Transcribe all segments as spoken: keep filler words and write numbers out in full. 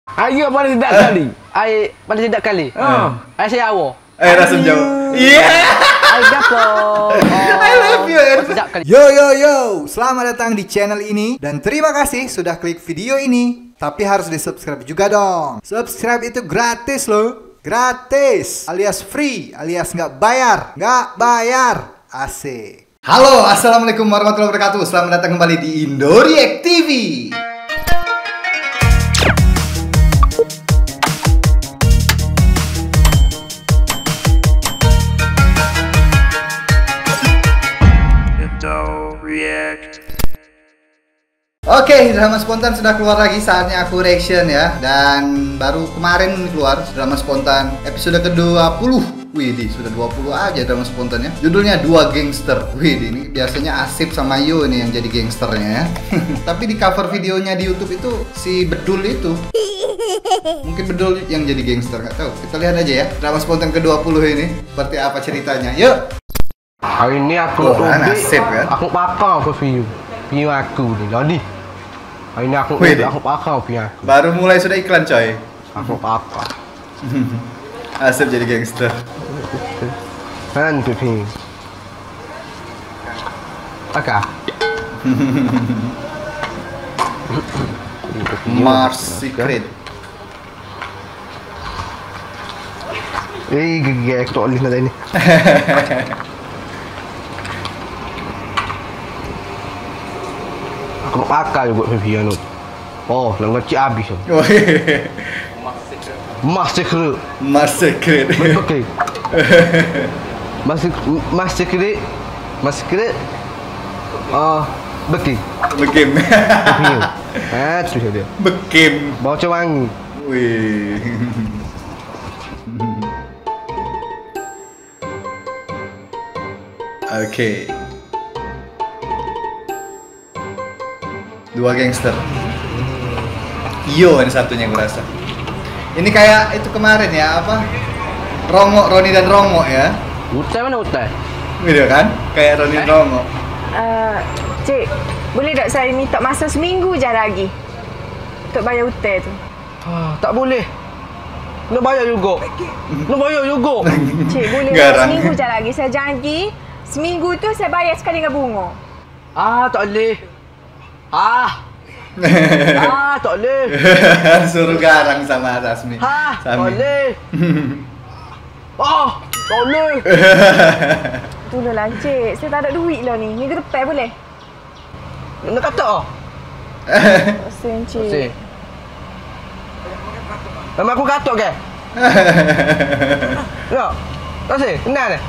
Air paling sedap kali. Air paling sedap kali. Ha. Air saya awak. Air rasa jauh. Yeah. Air gapo? I love you. Sedap kali. Yo yo yo, selamat datang di channel ini dan terima kasih sudah klik video ini. Tapi harus di subscribe juga dong. Subscribe itu gratis loh, gratis, alias free, alias nggak bayar, nggak bayar, asik. Halo, assalamualaikum warahmatullahi wabarakatuh. Selamat datang kembali di Indoreact T V. Oke, okay, drama spontan sudah keluar lagi, saatnya aku reaction ya. Dan baru kemarin keluar drama spontan episode ke dua puluh. Wih, sudah dua puluh aja drama spontannya. Judulnya Dua Gangster. Wih, ini biasanya Asip sama Yo nih yang jadi gangsternya ya. Tapi di cover videonya di YouTube itu si Bedul itu. Mungkin Bedul yang jadi gangster, nggak tahu. Kita lihat aja ya drama spontan ke dua puluh ini seperti apa ceritanya. Yuk. Hari ini aku oh, Asip kan. Aku pakar ke video. Video aku ni. Jadi hari ini aku Wih, aku pakar video aku. Baru mulai sudah iklan coy. Aku pakar. Asip jadi gangster. Kan tu pi. Taka. Mars Secret. Eh, gigek tu oleh nak ini. Aku pakai buat video ni. Oh, lang kecil habis. Mas Secret. Mars Secret. Okey. Mas Mas Secret. Mas Secret. Ah, bekim. Bekim. Ah, tu dia. Bekim. Bau macam wangi. Wih. Oke. Dua gangster. Yo, ini satunya gue rasa. Ini kayak itu kemarin ya, apa? Rongo, Roni dan Rongo ya. Utai mana utai? Video kan? Kayak Roni dan Rongo. Uh, Cik, boleh tak saya minta masa seminggu je lagi untuk bayar hutang tu? Ah, tak boleh. Nak bayar juga. Nak bayar juga. Cik, boleh tak seminggu je lagi? Saya janji seminggu tu saya bayar sekali dengan bunga. Ah, tak boleh. Ah. Ah, tak boleh. Suruh garang sama Rasmi. Ha, tak boleh. Oh, tak boleh. Tolonglah Cik, saya tak ada duit lah ni. Minggu depan boleh? Nak kata ah? Sen Cik. Sen. Memang aku katok ke? Ya. Tak sih, kenal ni.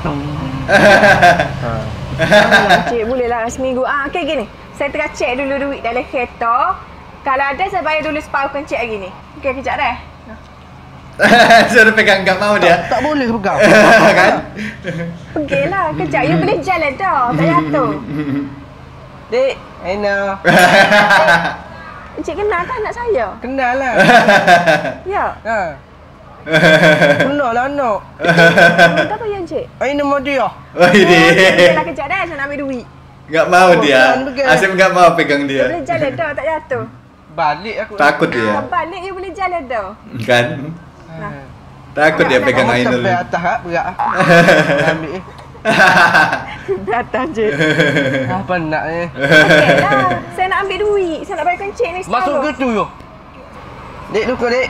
Tolonglah Cik, bolehlah seminggu. Ah, okey gini. Saya tengah cek dulu duit dalam kereta. Kalau ada saya bayar dulu separuh cek lagi ni. Okey, kejap dah. Suruh pegang, enggak mau dia. Tak, tak boleh pegang. Kan? Pergilah, kejap. You boleh jalan dah. Tak jatuh. Dek, Aina. Encik kenal tak anak saya? Kenal lah. Ya. Ha. Kenal lah anak. Minta apa ya Encik? Aina mau dia. Oh, ini. Dah kejap dah, saya nak ambil duit. Enggak mau Oh, dia. bukan, bukan. Asif enggak mau pegang You dia. boleh jalan dah, tak jatuh. Balik aku. Takut Ah, dia. balik you boleh jalan dah. Kan? Ha. Takut dia pegang Ainul. Sampai atas tak berat. Ambil eh. Datang je. Apa nak ni? Okey lah. Saya nak ambil duit. Saya nak bayarkan cik ni separuh. Masuk gitu yo. Dek luka dek.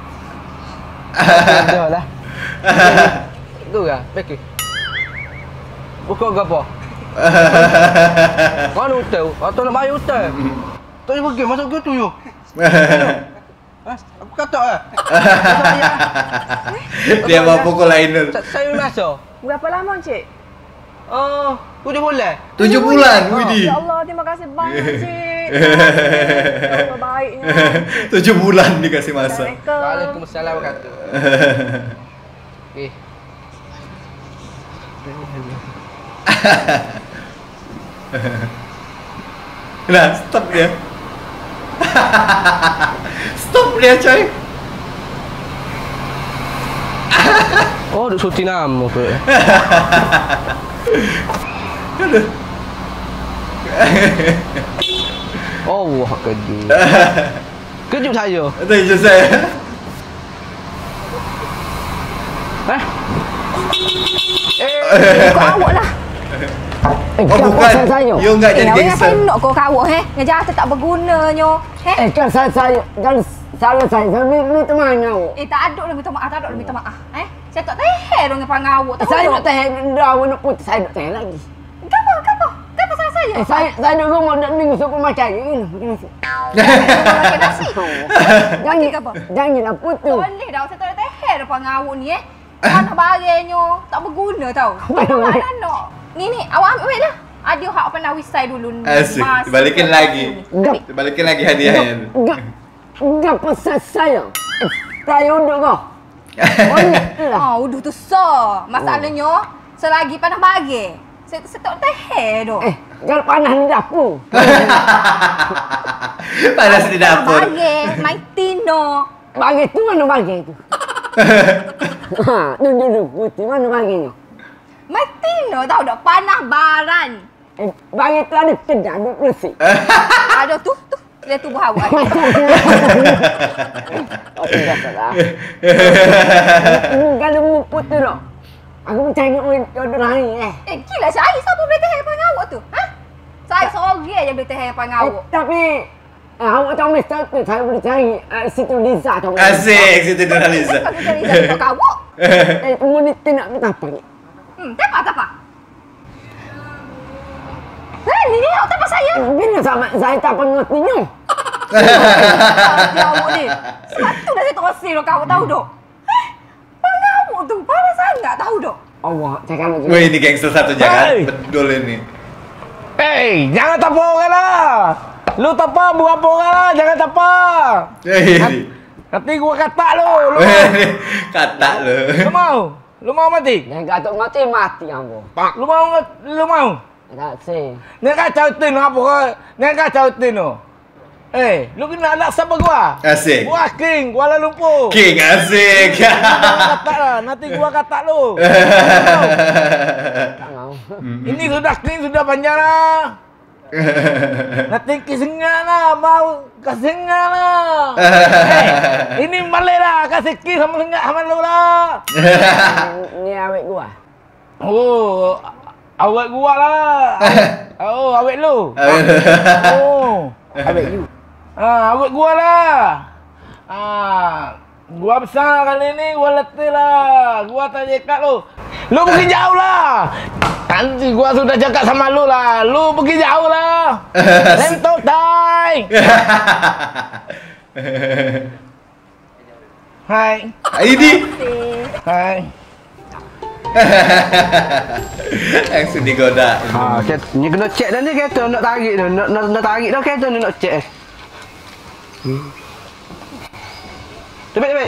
Dah lah. Tu lah, pergi. Buka gapo? Mana hotel? Atau nak bayar hotel? Tak boleh pergi, masuk gitu yo. Ha? Aku kata ah. Dia mau pukul Ainul. Saya masuk. Berapa lama cik? Oh, tujuh bulan. Tujuh bulan, Widih. Ya Allah, terima kasih banyak cik. Ya Allah, baiknya. Tujuh bulan dikasih masa. Waalaikumsalam kata. Eh. Nah, stop dia. Stop dia coy. Oh, duk suci nama ke? Aduh. Oh, wah kejut. Kejut saya. Itu saya. Eh? Eh, kau awak lah. Eh, Oh bukan, saya. you enggak jadi Eh, awak yang gangster. penok kau kawak, eh. Ngejata tak bergunanya. Eh? Eh, kan saya saya kan salah saya. Saya minta maaf awak. Eh, tak ada lah minta maaf, tak ada lah minta maaf. Eh? Saya tak tahu dong dengan awak. Tak Saya tahu. nak teh dah nak putih saya nak teh lagi. Gapo, gapo? Gapo salah saya? Eh, saya saya nak rumah nak minggu suku macam ni. Makan nasi. Jangan gapo? janganlah putus. Boleh dah, saya tak ada teh depan awak ni, eh. Mana barangnya tak berguna tau. Mana nak? Ni ni, awak ambil lah. Ada hak pernah wisai dulu ni. Asyik, Mas- dibalikin lagi. Gap Balikin lagi hadiahnya. gap gap pasal saya. Eh, saya untuk kau. Oh, lah. Ah, udah tu sah. Masalahnya, selagi panah bagi. Saya, saya tak teh dah. Eh, kalau panas di dapur. Panas di dapur. Bagi, main tino. Bagi tu mana bagi tu? Ha, tunjuk dulu putih mana baginya? Main tino tahu tak? Panah baran. Eh, bagi tu ada kedai duk bersih. Ada tu, tu. Dia tu buah awak. Oh, tidak salah. Kalau mu putih tak? Aku mencari orang jodoh lain eh. Eh, gila saya siapa boleh teh depan awak tu? Ha? Saya seorang aja boleh teh depan Eh, awak. tapi eh, awak tahu mesti tu saya boleh cari eh, situ Liza tahu. Asik, situ Nurhaliza. Kalau cari jadi kau awak. Eh, komuniti nak minta apa? Hmm, tepat tepat. Eh, ni ni awak tepat saya. Bila sama saya tak pengertinya. Ya awak ni. Satu dah saya terosir kau tahu dok. Eh, panah awak tu panas sangat tahu dok. Allah, cakap lagi. Wih, ini gangster satu Hey. jangan. Betul ini. Eh, jangan tapa orang lah. Lu tapa berapa orang lah, jangan tapa. Hei. Nanti gua katak lu. Lu mau? Kata lu. Lu mau? Lu mau mati? Jangan kata mati mati kamu. Lu mau? Lu mau? Tak sih. Ni kacau tin apa kau? Ni kacau tin tu. Eh, lu kena nak siapa gua? Asik. Gua King Kuala Lumpur. King asik. Gua katak lah, nanti gua katak lu. Tak mau. Ini sudah King sudah panjang lah. Nanti kesengat lah, mau kesengat lah. Eh, ini balik lah, kasih King sama sengat sama lu lah. Ni awet gua. Oh, awet gua lah. Oh, awet lu. Oh, Awet you. ah, awet gua lah. Ah, gua besar kali ni, gua letih lah. Gua tak cakap lu. Lu pergi jauh lah. Nanti gua sudah cakap sama lu lah. Lu pergi jauh lah. Lentok tai. Hai. Ini. Hai. Langsung digoda. Ha, ni kena cek dah ni kereta nak tarik tu. Nak nak, nak tarik dah kereta ni nak cek. Hmm. Cepat cepat.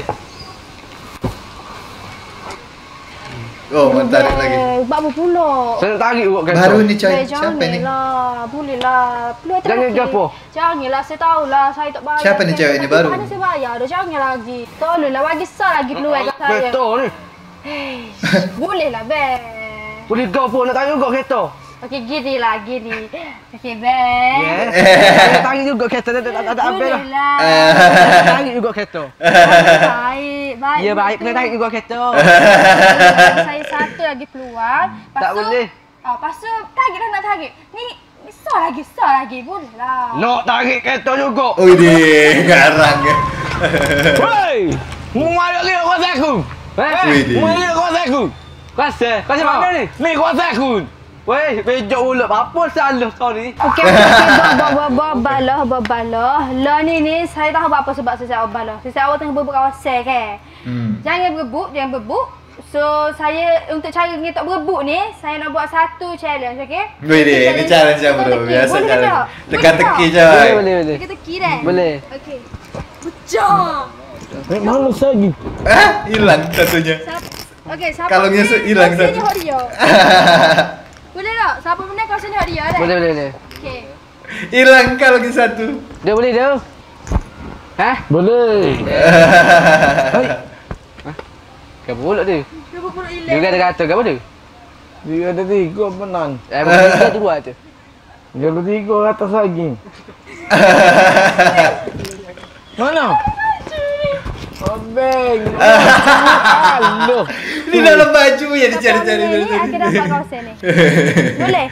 Oh, menarik lagi. Eh, buat apa pula? Saya nak tarik buat kereta. Baru ni coy. Eh, Siapa ni? janganlah. Bolehlah. Peluang Jangan terakhir. gapo? Janganlah, saya tahulah saya tak bayar. Siapa ni Saya- cewek ni tapi baru? Mana saya bayar dah, jangan lagi. Tolonglah, bagi sah lagi peluang kat saya. Kereta ni. Bolehlah, be. Boleh gapo nak tarik juga kereta. Okey, gini lah, gini. Okey, be. Ya. Saya tarik juga kereta tak tak tak apa dah. Bolehlah. Tarik juga kereta. Baik, baik. Ya baik kena tarik juga kereta. Saya satu lagi peluang. Lepas Tak tu- boleh. Ah, lepas tu, tarik dah nak tarik. Ni, ni sah lagi, sah lagi. Bolehlah. Nak tarik kereta juga. Oh, ini garang. Hei! Mu mari lagi kuasa aku. Eh? Widih. Mu lagi kuasa aku. Kuasa? Kuasa mana ni? Ni kuasa aku. Weh, bejok ulat apa salah kau ni? Okey, okey, okey. Bawa, bawa, balah, balah. Lah ni ni, saya tahu apa sebab saya balah. Saya awak tengah berebut kawasan kan. Hmm. Jangan berebut, jangan berebut. So, saya untuk cara kita berebut ni, saya nak buat satu challenge, okey? Wih deh, ini challenge yang bro. Teka-teki. Biasa Boleh challenge. tak? Teka-teki Boleh coy. Boleh, boleh, boleh. Teka-teki dah. Boleh. Okey. Pecah. Eh, mana lagi? Ah, hilang satunya. Okey, siapa Kalungnya menang, se- hilang kawasan satu. ni hak dia. Boleh tak? Siapa menang kawasan ni hak dia dah? Boleh, boleh, boleh. Okey. Hilang kalau lagi satu. Dia boleh dia. Hah? Boleh. Hai. Kau pula dia. Cuba pula Dia hilang. kata kata kau dia. Dia ada tiga menang. Eh, tiga dua tu. Dia ada tiga atas lagi. Mana? Abang. Aduh. Di dalam baju ya dicari-cari Ini dulu. aku dapat kawasan ni. Boleh?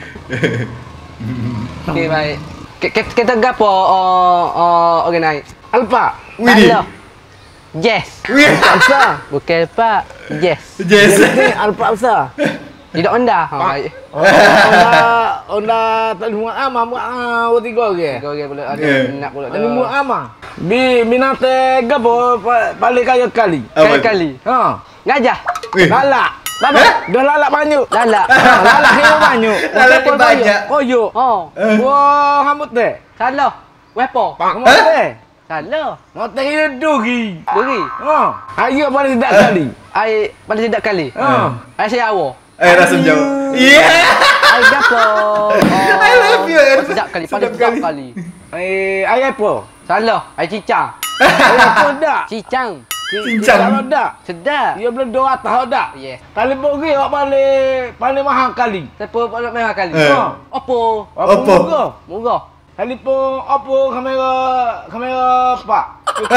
Okey, baik. Kita kita gapo oh oh organize. Alfa. Wih. Salah. Yes. Wih. Alfa. Bukan Pak. Yes. Yes. Ni Alfa besar. Tidak Honda. Ha, baik. Oh, Honda, Honda tak ada muat ama, muat ah, tiga ke? Tiga orang pula ada Yeah. nak pula. Ada muat ama. Bi binate gapo pa- paling kaya kali. Apa Kali tu? kali. Ha. Gajah. Wih. Lalak. Baba. Dah lalak banyak. Lalak. Ha, lalak heo banyak. Lalak ni banyak. Koyo. Oh. Wah, hambut deh. Salah. Wepo. Hambut deh. Salah. Motor hidup gi. Duri. Ha. Ayo paling tidak kali. Ai pada tidak kali. Ha. Ai saya awo. Eh rasa jauh. Iya. Ai gapo? I love you. Pada tidak kali. Pada Sedap tidak kali. kali. Eh, ayah apa? Salah. Ai cicang. Ayah apa dak? Cicang. Cincang. Kalau dak. Sedap. Dia belum dua atas dak. Yeah. Kali pergi awak paling paling mahal kali. Siapa pada merah kali? Eh. Ha. Oppo. Apa Apa? murah? Murah. Kali pun apa kamera kamera pak.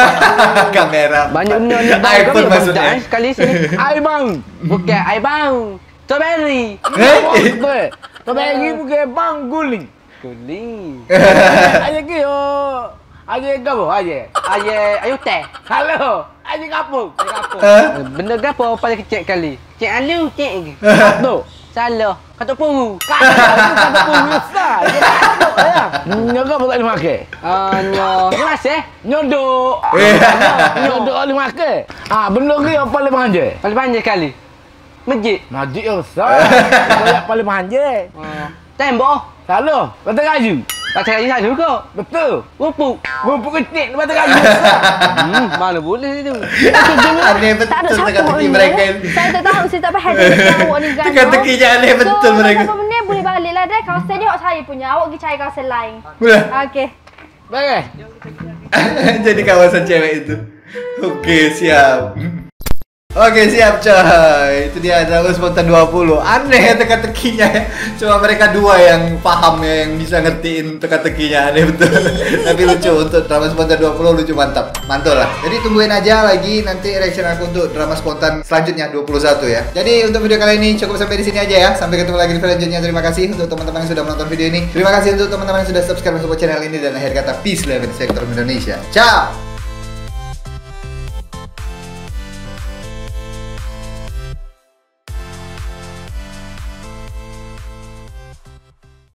Kamera. Banyak benda ni. iPhone maksudnya. Eh, sekali sini. Ai bang. Bukan ai bang. Strawberry. Eh? Betul. Kau bagi bukan bang guling. Kuling. Aje ke yo. Aje gapo aje. Aye, ayo teh. Halo. Aje gapo? Aje gapo? Eh? Benda gapo paling kecil kali? Cik alu, cik lagi. Tu. Salah. Katuk puru. Kata pun besar. Ya. Nyoga apa tak dimakai? Ah, nyo. Ni masih? Nyodok. Eh. Nyodok tak dimakai. Ah, benda ke yang paling manja? Paling panjang kali. Masjid. Majik yang besar. Banyak paling manja. Ah. Tembok. Salah. Batu kayu. Baca kayu satu ke? Betul. Rupuk. Rumput kecil batu kayu besar. Hmm, mana boleh tu. Aneh Tak ada betul satu teka-teki pun mereka. ni. Saya tak tahu, saya tak faham dengan awak ni gano. Teka-tekinya aneh betul so, mereka. So, beberapa minit boleh balik lah dah. Kawasan ni awak saya punya. Awak pergi cari kawasan lain. Boleh. Okey. Baik. Jadi kawasan cewek itu. Oke, siap. Oke, siap coy. Itu dia Dragon Spontan dua puluh. Aneh ya teka-tekinya ya. Cuma mereka dua yang paham ya, yang bisa ngertiin teka-tekinya. Aneh betul. Tapi lucu untuk Drama Spontan dua puluh, lucu, mantap. Mantul lah. Jadi tungguin aja lagi nanti reaction aku untuk Drama Spontan selanjutnya dua puluh satu ya. Jadi untuk video kali ini cukup sampai di sini aja ya. Sampai ketemu lagi di video selanjutnya. Terima kasih untuk teman-teman yang sudah menonton video ini. Terima kasih untuk teman-teman yang sudah subscribe support channel ini, dan akhir kata peace lah di sektor Indonesia. Ciao.